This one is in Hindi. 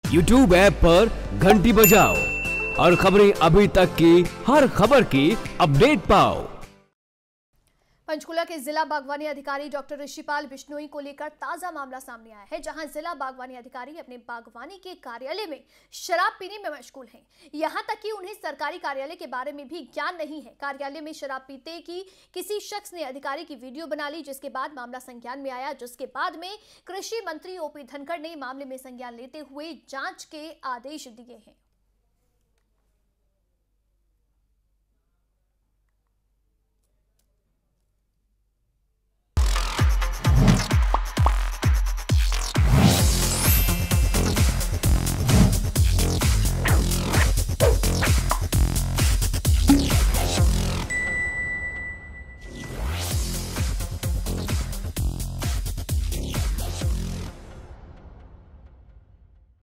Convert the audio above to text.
YouTube ऐप पर घंटी बजाओ और खबरें अभी तक की हर खबर की अपडेट पाओ। पंचकुला के जिला बागवानी अधिकारी डॉक्टर ऋषिपाल बिश्नोई को लेकर ताजा मामला सामने आया है, जहां जिला बागवानी अधिकारी अपने बागवानी के कार्यालय में शराब पीने में मशगूल हैं। यहां तक कि उन्हें सरकारी कार्यालय के बारे में भी ज्ञान नहीं है। कार्यालय में शराब पीते की किसी शख्स ने अधिकारी की वीडियो बना ली, जिसके बाद मामला संज्ञान में आया, जिसके बाद में कृषि मंत्री ओपी धनखड़ ने मामले में संज्ञान लेते हुए जांच के आदेश दिए हैं।